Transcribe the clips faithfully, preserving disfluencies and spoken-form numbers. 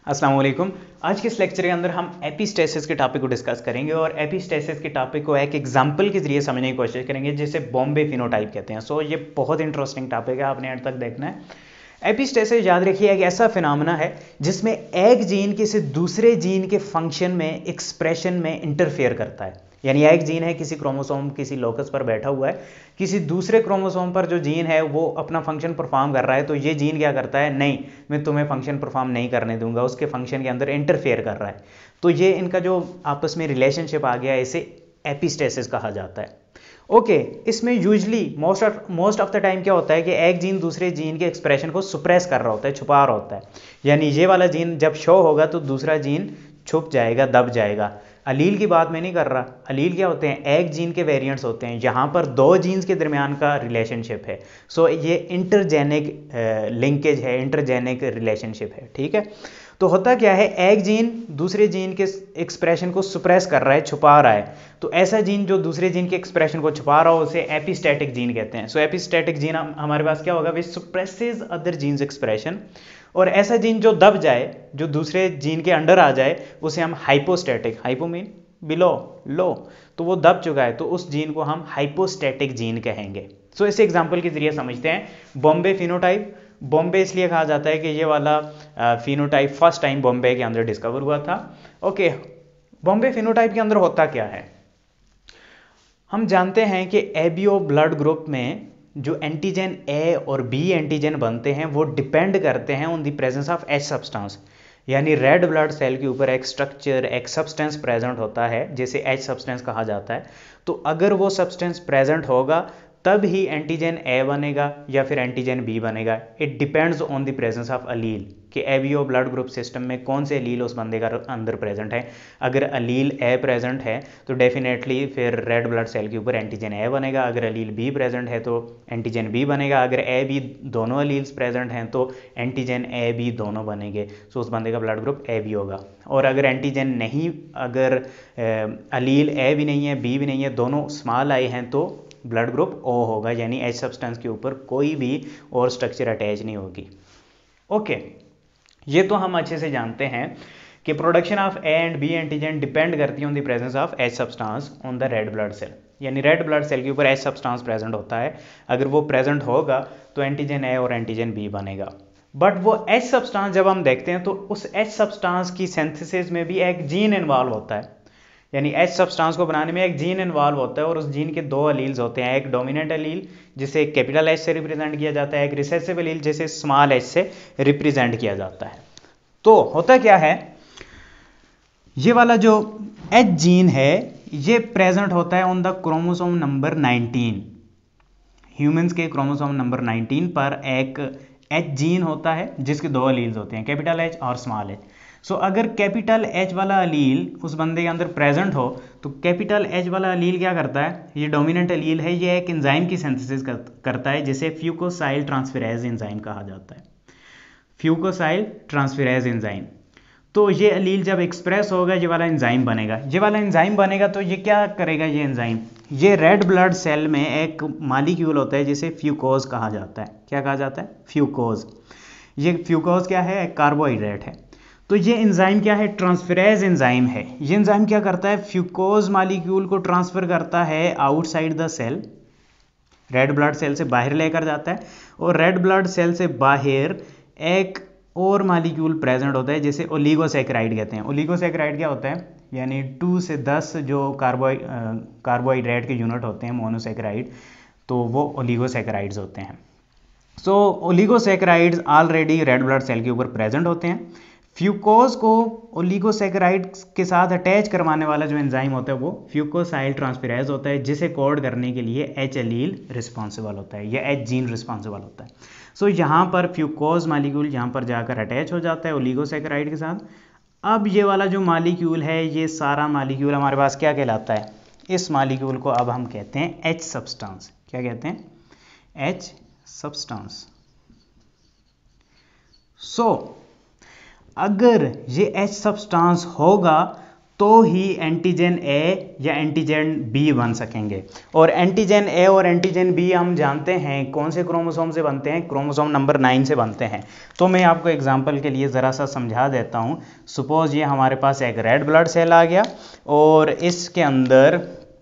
अस्सलाम वालेकुम। आज के इस लेक्चर के अंदर हम एपिस्टेसिस के टॉपिक को डिस्कस करेंगे और एपिस्टेसिस के टॉपिक को एक एग्जांपल के जरिए समझने की कोशिश करेंगे जिसे बॉम्बे फिनोटाइप कहते हैं। सो ये बहुत इंटरेस्टिंग टॉपिक है, आपने एंड तक देखना है। एपिस्टेसिस याद रखिए एक ऐसा फिनोमेना है जिसमें एक जीन किसी दूसरे जीन के फंक्शन में, एक्सप्रेशन में इंटरफेयर करता है। यानी एक जीन है किसी क्रोमोसोम किसी लोकस पर बैठा हुआ है, किसी दूसरे क्रोमोसोम पर जो जीन है वो अपना फंक्शन परफॉर्म कर रहा है, तो ये जीन क्या करता है, नहीं मैं तुम्हें फंक्शन परफॉर्म नहीं करने दूंगा, उसके फंक्शन के अंदर इंटरफेयर कर रहा है। तो ये इनका जो आपस में रिलेशनशिप आ गया, इसे एपिस्टेसिस कहा जाता है। ओके okay, इसमें usually most of most of the time क्या होता है कि एक जीन दूसरे जीन के एक्सप्रेशन को सुप्रेस कर रहा होता है, छुपा रहा होता है। यानी ये वाला जीन जब शो होगा तो दूसरा जीन छुप जाएगा, दब जाएगा। अलील की बात मैं नहीं कर रहा। अलील क्या होते हैं, एक जीन के वेरिएंट्स होते हैं, यहाँ पर दो जीन्स के दरमियान का रिलेशनशिप है। सो so, ये इंटरजेनिक लिंकेज है, इंटरजेनिक रिलेशनशिप है। ठीक है, तो होता क्या है, एक जीन दूसरे जीन के एक्सप्रेशन को सुप्रेस कर रहा है, छुपा रहा है। तो ऐसा जीन जो दूसरे जीन के एक्सप्रेशन को छुपा रहा हो उसे एपिस्टैटिक जीन कहते हैं। सो so, एपिस्टैटिक जीन हमारे पास क्या होगा, which suppresses other genes expression. और ऐसा जीन जो दब जाए, जो दूसरे जीन के अंडर आ जाए, उसे हम hypostatic, hypo mean below, low, तो वो दब चुका है तो उस जीन को हम हाइपोस्टैटिक जीन कहेंगे। सो so, इस एग्जांपल के जरिए समझते हैं बॉम्बे फिनोटाइप। बॉम्बे इसलिए कहा जाता है कि ये वाला फिनोटाइप फर्स्ट टाइम बॉम्बे के अंदर डिस्कवर हुआ था। ओके, बॉम्बे फिनोटाइप के अंदर होता क्या है, हम जानते हैं कि एबीओ ब्लड ग्रुप में जो एंटीजन ए और बी एंटीजन बनते हैं वो डिपेंड करते हैं on the presence of H substance. यानी रेड ब्लड सेल के ऊपर एक स्ट्रक्चर, एक सब्सटेंस प्रेजेंट होता है जिसे एच सब्सटेंस कहा जाता है। तो अगर वो सब्सटेंस प्रेजेंट होगा तब ही एंटीजन ए बनेगा या फिर एंटीजन बी बनेगा। It depends on the presence of allele कि एबीओ ब्लड ग्रुप सिस्टम में कौन से अलील उस बंदे का अंदर प्रेजेंट है। अगर अलील ए प्रेजेंट है तो डेफिनेटली फिर रेड ब्लड सेल के ऊपर एंटीजन ए बनेगा। अगर अलील बी प्रेजेंट है तो एंटीजन बी बनेगा। अगर ए बी दोनों अलील्स प्रेजेंट हैं तो एंटीजन ए बी दोनों बनेंगे। सो उस बंदे का ब्लड ग्रुप ए बी होगा। और अगर एंटीजन नहीं, अगर अलील ए भी नहीं है बी भी नहीं है, दोनों स्मॉल आई हैं, तो ब्लड ग्रुप ओ होगा। यानी एच सब्सटेंस के ऊपर कोई भी और स्ट्रक्चर अटैच नहीं होगी। ओके, ये तो हम अच्छे से जानते हैं कि production of A and B antigen depend करती है on the presence of H substance on the red blood cell. यानी रेड ब्लड सेल के ऊपर एच सब्सटेंस प्रेजेंट होता है। अगर वो प्रेजेंट होगा तो एंटीजन ए और एंटीजन बी बनेगा। बट वो एच सब्सटेंस जब हम देखते हैं तो उस एच सब्सटेंस की सिंथेसिस में भी एक जीन इन्वॉल्व होता है। यानी एच सब्सटेंस को बनाने में एक जीन इन्वॉल्व होता है और उस जीन के दो अलील्स होते हैं, एक डोमिनेंट अलील जिसे कैपिटल एच से रिप्रेजेंट किया जाता है, एक रिसेसिव अलील जिसे स्मॉल एच से रिप्रेजेंट किया जाता है। तो होता क्या है, ये वाला जो एच जीन है ये प्रेजेंट होता है on the chromosome number nineteen. Humans के क्रोमोसोम नंबर नाइनटीन पर एक एच जीन होता है जिसके दो अलील्स होते हैं, कैपिटल एच और स्मॉल एच। सो so, अगर कैपिटल एच वाला अलील उस बंदे के अंदर प्रेजेंट हो तो कैपिटल एच वाला अलील क्या करता है, ये डोमिनेंट अलील है, ये एक एंजाइम की सिंथेसिस करता है जिसे फ्यूकोसाइल ट्रांसफेरेज एंजाइम कहा जाता है। Fucosyl transferase enzyme. तो ये अलील जब एक्सप्रेस होगा ये वाला एंजाइम बनेगा। ये वाला एंजाइम बनेगा तो ये क्या करेगा, ये एंजाइम, ये रेड ब्लड सेल में एक मॉलिक्यूल होता है जिसे फ्यूकोज कहा जाता है। क्या कहा जाता है, फ्यूकोज। ये फ्यूकोज क्या है, एक कार्बोहाइड्रेट है। तो ये एंजाइम क्या है, ट्रांसफेरेज एंजाइम है। ये एंजाइम क्या करता है, फ्यूकोज मॉलिक्यूल को ट्रांसफर करता है outside the cell, red blood cell से बाहर लेकर जाता है। और रेड ब्लड सेल से बाहर एक और मॉलिक्यूल प्रेजेंट होता है जिसे ओलिगोसैकेराइड कहते हैं। ओलिगोसैकेराइड क्या होता है, यानी टू से दस जो कार्बो कार्बोहाइड्रेट के यूनिट होते हैं मोनोसैकेराइड, तो वो ओलिगोसैकेराइड्स होते हैं। So oligosaccharides already red blood cell के ऊपर प्रेजेंट होते हैं। फ्यूकोज को ओलिगोसैकेराइड के साथ अटैच करवाने वाला जो एंजाइम होता है वो फ्यूकोसाइल ट्रांसफेरेज होता है, जिसे कोड करने के लिए एच एलील रिस्पॉन्सिबल होता है या एच जीन रिस्पॉन्सिबल होता है। सो so, यहाँ पर फ्यूकोज मॉलिक्यूल यहाँ पर जाकर अटैच हो जाता है ओलिगोसैकेराइड के साथ। अब ये वाला जो मॉलिक्यूल है, ये सारा मॉलिक्यूल हमारे पास क्या कहलाता है, इस मॉलिक्यूल को अब हम कहते हैं एच सब्सटेंस। क्या कहते हैं, एच सब्सटेंस। सो अगर ये एच सब्सटेंस होगा तो ही एंटीजन ए या एंटीजन बी बन सकेंगे। और एंटीजन ए और एंटीजन बी हम जानते हैं कौन से क्रोमोसोम से बनते हैं, क्रोमोसोम नंबर नाइन से बनते हैं। तो मैं आपको एग्जांपल के लिए ज़रा सा समझा देता हूँ। सपोज ये हमारे पास एक रेड ब्लड सेल आ गया और इसके अंदर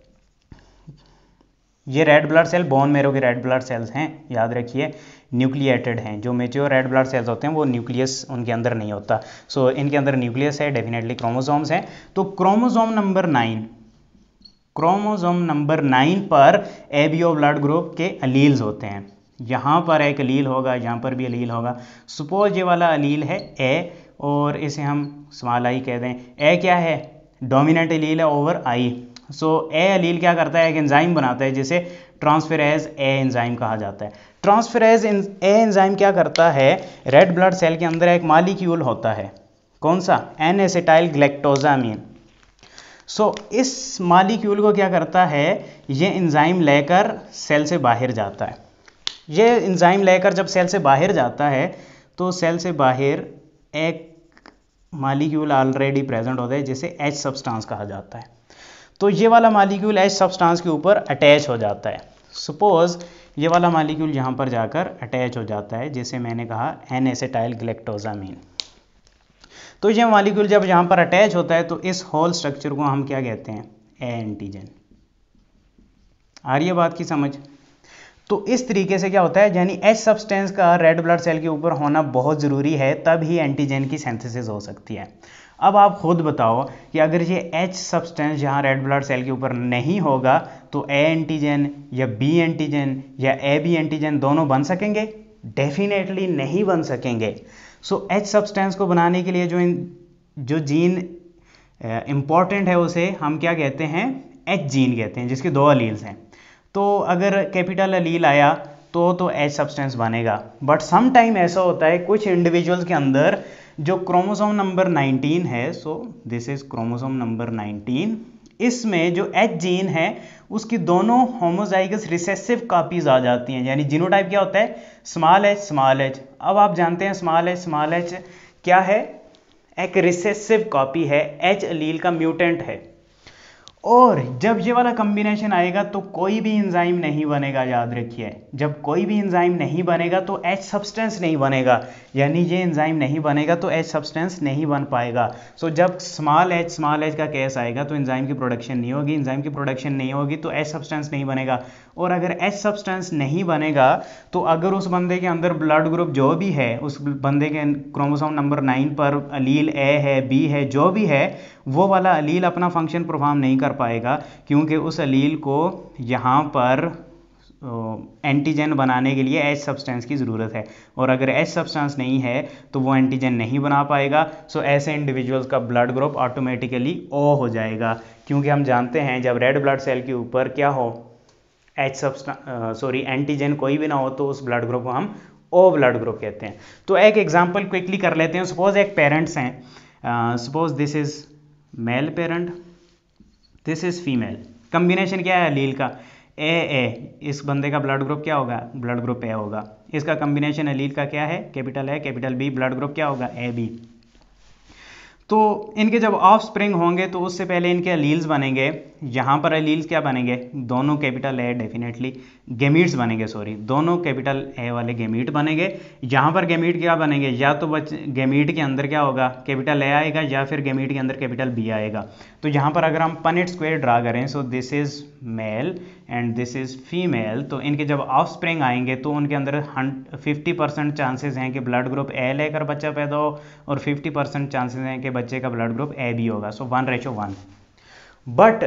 ये red blood cell bone marrow के रेड ब्लड सेल्स हैं, याद रखिए न्यूक्लिएटेड हैं। जो मेच्योर रेड ब्लड सेल्स होते हैं वो न्यूक्लियस उनके अंदर नहीं होता। सो so, इनके अंदर न्यूक्लियस है, डेफिनेटली क्रोमोसोम्स हैं। तो chromosome number nine chromosome number nine पर एबीओ ब्लड ग्रुप के अलील्स होते हैं। यहाँ पर एक अलील होगा, यहाँ पर भी अलील होगा। सपोज ये वाला अलील है ए और इसे हम स्मॉल आई कह दें। ए क्या है, डोमिनेंट अलील है ओवर आई। सो ए अलील क्या करता है, एक एंजाइम बनाता है जिसे ट्रांसफेरेज ए एंजाइम कहा जाता है। ट्रांसफेरेज ए एंजाइम क्या करता है, रेड ब्लड सेल के अंदर एक मॉलिक्यूल होता है, कौन सा, एन एसिटाइल ग्लाइकोसामाइन। सो इस मॉलिक्यूल को क्या करता है, ये एंजाइम लेकर सेल से बाहर जाता है। ये एंजाइम लेकर जब सेल से बाहर जाता है तो सेल से बाहर एक मॉलिक्यूल ऑलरेडी प्रेजेंट होता है जिसे एच सब्सटेंस कहा जाता है। तो ये वाला मॉलिक्यूल एच सब्सटेंस के ऊपर अटैच हो जाता है। सपोज ये वाला मॉलिक्यूल यहाँ पर जाकर अटैच हो जाता है, जैसे मैंने कहा एन एसिटाइल ग्लाइकोसामाइन। तो ये मॉलिक्यूल जब यहाँ पर अटैच होता है तो इस होल स्ट्रक्चर को हम क्या कहते हैं, ए एंटीजन। आ रही है बात की समझ। तो इस तरीके से क्या होता है, यानी एच सब्सटेंस का रेड ब्लड सेल के ऊपर होना बहुत ज़रूरी है, तब ही एंटीजन की सिंथेसिस हो सकती है। अब आप खुद बताओ कि अगर ये एच सब्सटेंस यहाँ रेड ब्लड सेल के ऊपर नहीं होगा तो ए एंटीजन या बी एंटीजन या ए बी एंटीजन दोनों बन सकेंगे? डेफिनेटली नहीं बन सकेंगे। सो एच सब्सटेंस को बनाने के लिए जो इन जो जीन इम्पॉर्टेंट है उसे हम क्या कहते हैं, एच जीन कहते हैं, जिसके दो अलील्स हैं। तो अगर कैपिटल अलील आया तो तो एच सब्सटेंस बनेगा। बट सम टाइम ऐसा होता है कुछ इंडिविजुअल्स के अंदर जो क्रोमोसोम नंबर नाइनटीन है, so this is chromosome number nineteen, इसमें जो एच जीन है उसकी दोनों होमोजाइगस रिसेसिव कॉपीज आ जाती हैं। यानी जीनोटाइप क्या होता है, स्मॉल एच स्मॉल एच। अब आप जानते हैं स्मॉल एच स्मॉल एच क्या है, एक रिसेसिव कॉपी है, एच अलील का म्यूटेंट है। और जब ये वाला कॉम्बिनेशन आएगा तो कोई भी एंजाइम नहीं बनेगा, याद रखिए। जब कोई भी एंजाइम नहीं बनेगा तो एच सब्सटेंस नहीं बनेगा, यानी ये एंजाइम नहीं बनेगा तो एच सब्सटेंस नहीं बन पाएगा। सो so, जब स्मॉल एच स्मॉल एच का केस आएगा तो एंजाइम की प्रोडक्शन नहीं होगी, एंजाइम की प्रोडक्शन नहीं होगी तो एच सब्सटेंस नहीं बनेगा। और अगर एच सब्सटेंस नहीं बनेगा तो अगर उस बंदे के अंदर ब्लड ग्रुप जो भी है, उस बंदे के क्रोमोसोम नंबर नाइन पर अलील ए है, बी है, जो भी है, वो वाला अलील अपना फंक्शन परफॉर्म नहीं कर पाएगा, क्योंकि उस अलील को यहाँ पर एंटीजन बनाने के लिए एच सब्सटेंस की ज़रूरत है। और अगर एच सब्सटेंस नहीं है तो वो एंटीजन नहीं बना पाएगा। सो ऐसे इंडिविजुअल्स का ब्लड ग्रुप ऑटोमेटिकली ओ हो जाएगा, क्योंकि हम जानते हैं जब रेड ब्लड सेल के ऊपर क्या हो, एच सब्सटेंस सॉरी एंटीजन कोई भी ना हो तो उस ब्लड ग्रुप को हम ओ ब्लड ग्रुप कहते हैं। तो एक एग्जांपल क्विकली कर लेते हैं। सपोज एक पेरेंट्स हैं, suppose this is male parent, this is female. Combination क्या है अलील का, ए ए। इस बंदे का ब्लड ग्रुप क्या होगा, ब्लड ग्रुप ए होगा। इसका कॉम्बिनेशन अलील का क्या है, capital A capital B, blood group क्या होगा, ए बी। तो इनके जब ऑफ स्प्रिंग होंगे तो उससे पहले इनके अलील्स बनेंगे। यहाँ पर अलील्स क्या बनेंगे, दोनों कैपिटल ए, डेफिनेटली गेमीट्स बनेंगे, सॉरी दोनों कैपिटल ए वाले गेमीट बनेंगे। यहाँ पर गेमीट क्या बनेंगे, या तो बच गेमीट के अंदर क्या होगा, कैपिटल ए आएगा, या फिर गेमीट के अंदर कैपिटल बी आएगा। तो यहाँ पर अगर हम पनेट स्क्वायर ड्रा करें, so this is male and this is female, तो इनके जब ऑफ स्प्रिंग आएंगे तो उनके अंदर फिफ्टी परसेंट चांसेस हैं कि ब्लड ग्रुप ए लेकर बच्चा पैदा हो, और फिफ्टी परसेंट चांसेस हैं कि बच्चे का ब्लड ग्रुप ए बी होगा। So one ratio one. But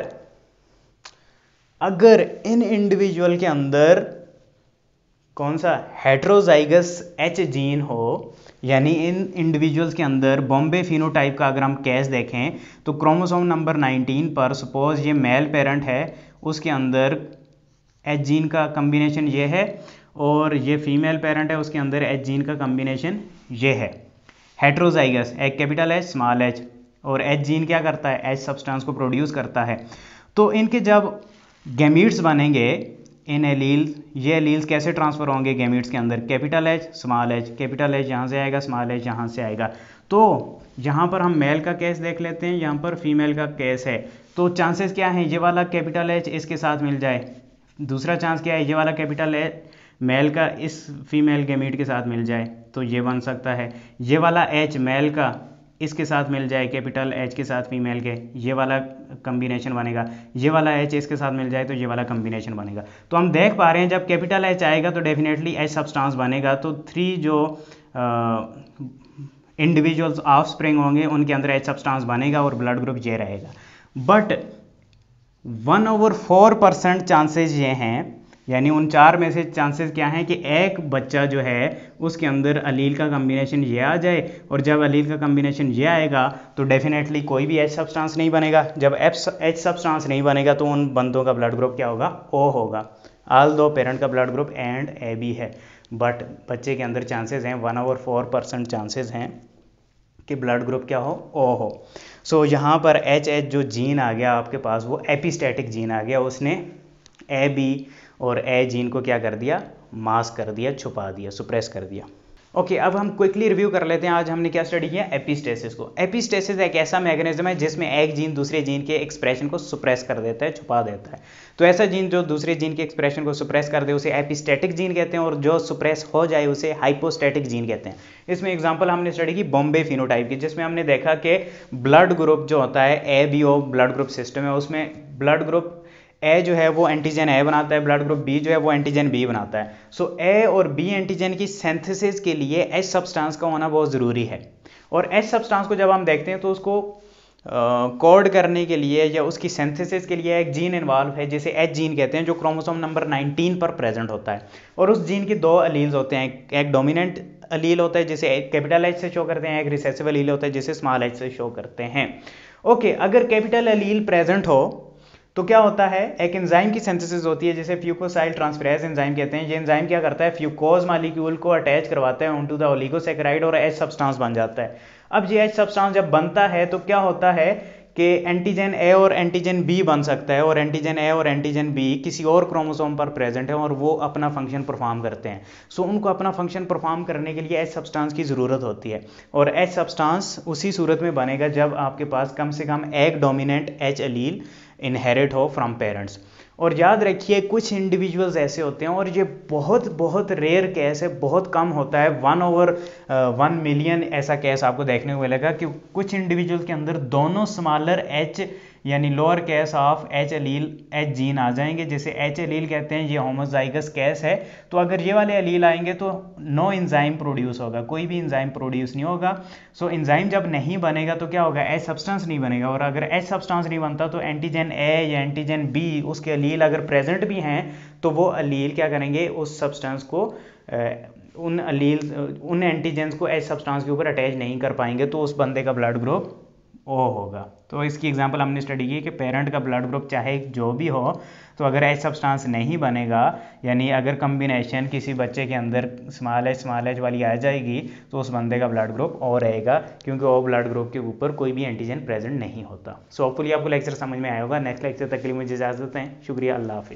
अगर इन इंडिविजुअल के अंदर कौन सा हेट्रोजाइगस एच जीन हो, यानी इन इंडिविजुअल्स के अंदर बॉम्बे फिनोटाइप का अगर हम केस देखें तो क्रोमोसोम नंबर नाइनटीन पर सपोज ये मेल पेरेंट है, उसके अंदर एच जीन का कॉम्बिनेशन ये है, और ये फीमेल पेरेंट है, उसके अंदर एच जीन का कॉम्बिनेशन ये है। हेट्रोजाइगस, एक कैपिटल एच स्मॉल एच, और एच जीन क्या करता है, एच सब्सटेंस को प्रोड्यूस करता है। तो इनके जब गैमीट्स बनेंगे इन एलील्स, ये एलील्स कैसे ट्रांसफ़र होंगे गैमीट्स के अंदर, capital H small H, capital H यहाँ से आएगा, स्मॉल एच यहाँ से आएगा। तो यहाँ पर हम मेल का केस देख लेते हैं, यहाँ पर फीमेल का केस है। तो चांसेस क्या हैं, ये वाला कैपिटल एच इसके साथ मिल जाए, दूसरा चांस क्या है, ये वाला कैपिटल एच मेल का इस फीमेल गैमीट के साथ मिल जाए, तो ये बन सकता है। ये वाला एच मेल का इसके साथ मिल जाए, कैपिटल एच के साथ फीमेल के, ये वाला कम्बिनेशन बनेगा। ये वाला एच इसके साथ मिल जाए तो ये वाला कम्बिनेशन बनेगा। तो हम देख पा रहे हैं जब कैपिटल एच आएगा तो डेफिनेटली एच सब्सटेंस बनेगा। तो थ्री जो इंडिविजुअल्स ऑफ स्प्रिंग होंगे उनके अंदर एच सब्सटेंस बनेगा और ब्लड ग्रुप ये रहेगा। But one over four percent chances ये हैं, यानी उन चार में से चांसेस क्या हैं कि एक बच्चा जो है उसके अंदर अलील का कम्बिनेशन ये आ जाए, और जब अलील का कम्बिनेशन ये आएगा तो डेफिनेटली कोई भी एच सब्सटेंस नहीं बनेगा। जब एच सब्सटेंस नहीं बनेगा तो उन बंदों का ब्लड ग्रुप क्या होगा, ओ होगा। ऑल दो पेरेंट का blood group and A B है, बट बच्चे के अंदर चांसेस हैं one over four percent chances हैं कि ब्लड ग्रुप क्या हो, ओ हो। सो so, यहाँ पर एच एच जो जीन आ गया आपके पास वो एपिस्टैटिक जीन आ गया, उसने ए बी और ए जीन को क्या कर दिया, मास्क कर दिया, छुपा दिया, सुप्रेस कर दिया। ओके okay, अब हम क्विकली रिव्यू कर लेते हैं। आज हमने क्या स्टडी किया, एपिस्टेसिस को। एपिस्टेसिस एक ऐसा मैकेनिज्म है जिसमें एक जीन दूसरे जीन के एक्सप्रेशन को सुप्रेस कर देता है, छुपा देता है। तो ऐसा जीन जो दूसरे जीन के एक्सप्रेशन को सुप्रेस कर दे उसे एपिस्टेटिक जीन कहते हैं, और जो सुप्रेस हो जाए उसे हाइपोस्टैटिक जीन कहते हैं। इसमें एग्जांपल हमने स्टडी की बॉम्बे फिनोटाइप की, जिसमें हमने देखा कि ब्लड ग्रुप जो होता है A B O blood group system है, उसमें ब्लड ग्रुप ए जो है वो एंटीजन ए बनाता है, ब्लड ग्रुप बी जो है वो एंटीजन बी बनाता है। सो ए और बी एंटीजन की सिंथेसिस के लिए एच सब्सटेंस का होना बहुत ज़रूरी है। और एच सब्सटेंस को जब हम देखते हैं तो उसको कोड uh, करने के लिए या उसकी सिंथेसिस के लिए एक जीन इन्वॉल्व है जिसे एच जीन कहते हैं, जो क्रोमोसोम नंबर नाइनटीन पर प्रेजेंट होता है। और उस जीन के दो अलील्स होते हैं, एक डोमिनेंट अलील होता है जिसे कैपिटल एच से शो करते हैं, एक रिसेसिव अलील होता है जिसे स्मॉल एच से शो करते हैं। ओके okay, अगर कैपिटल अलील प्रेजेंट हो तो क्या होता है, एक एंजाइम की सिंथेसिस होती है जिसे फ्यूकोसाइल ट्रांसफेरेज एंजाइम कहते हैं। ये एंजाइम क्या करता है, फ्यूकोज मॉलिक्यूल को अटैच करवाता है ऑनटू द ओलिगोसैकेराइड और एच सब्सटेंस बन जाता है। अब ये एच सब्सटेंस जब बनता है तो क्या होता है कि एंटीजन ए और एंटीजन बी बन सकता है, और एंटीजन ए और एंटीजन बी किसी और क्रोमोसोम पर प्रेजेंट है और वो अपना फंक्शन परफॉर्म करते हैं। सो so, उनको अपना फंक्शन परफॉर्म करने के लिए एच सब्सटेंस की ज़रूरत होती है, और एच सब्सटेंस उसी सूरत में बनेगा जब आपके पास कम से कम एक डोमिनेंट एच एलील इनहेरिट हो फ्रॉम पेरेंट्स। और याद रखिए कुछ इंडिविजुअल्स ऐसे होते हैं, और ये बहुत बहुत रेयर केस है, बहुत कम होता है, वन ओवर वन मिलियन ऐसा केस आपको देखने को मिलेगा कि कुछ इंडिविजुअल के अंदर दोनों स्मॉलर एच यानी lower case of H allele H gene आ जाएंगे, जिसे एच एलील कहते हैं। ये होमोजाइगस केस है। तो अगर ये वाले एलील आएंगे तो नो एंजाइम प्रोड्यूस होगा, कोई भी एंजाइम प्रोड्यूस नहीं होगा। सो so, एंजाइम जब नहीं बनेगा तो क्या होगा, एच सब्सटेंस नहीं बनेगा, और अगर एच सब्सटेंस नहीं बनता तो एंटीजन ए या एंटीजन बी उसके एलील अगर प्रेजेंट भी हैं तो वो एलील क्या करेंगे, उस सब्सटेंस को उन एलील उन एंटीजेंस को एच सब्सटेंस के ऊपर अटैच नहीं कर पाएंगे, तो उस बंदे का ब्लड ग्रुप ओ होगा। तो इसकी एग्जांपल हमने स्टडी की कि पेरेंट का ब्लड ग्रुप चाहे जो भी हो, तो अगर एच सब्सटेंस नहीं बनेगा, यानी अगर कम्बिनेशन किसी बच्चे के अंदर स्मॉल एच स्मॉल एच वाली आ जाएगी तो उस बंदे का ब्लड ग्रुप ओ रहेगा, क्योंकि ओ ब्लड ग्रुप के ऊपर कोई भी एंटीजन प्रेजेंट नहीं होता। सो होपफुली आपको लेक्चर समझ में आया होगा। नेक्स्ट लेक्चर तक के लिए मुझे इजाज़त दें। शुक्रिया, अल्लाह हाफिज़।